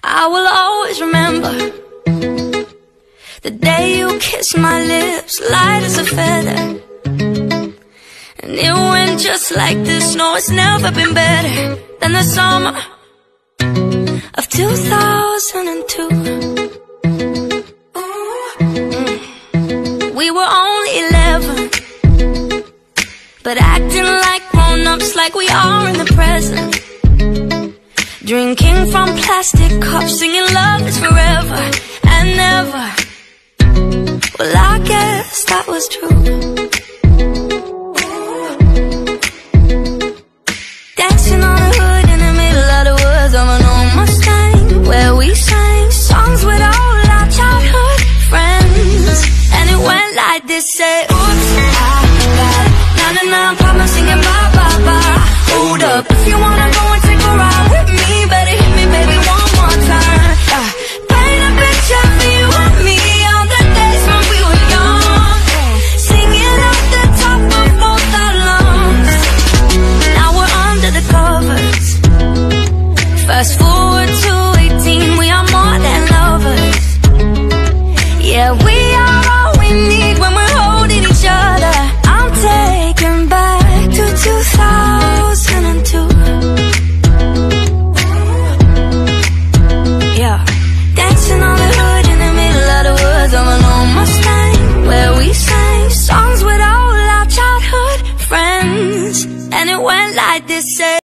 I will always remember the day you kissed my lips, light as a feather. And it went just like this. No, it's never been better than the summer of 2002. We were only 11, but acting like grown-ups, like we are in the present. Drinking from plastic cups, singing love is forever and never. Well, I guess that was true.